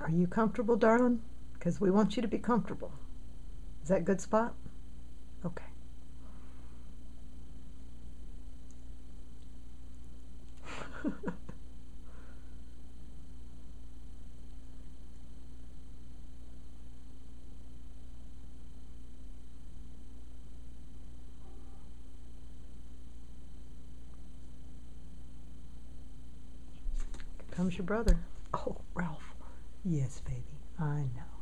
Are you comfortable, darling? Because we want you to be comfortable. Is that a good spot? Okay. Here comes your brother. Oh, Ralph. Yes, baby. I know.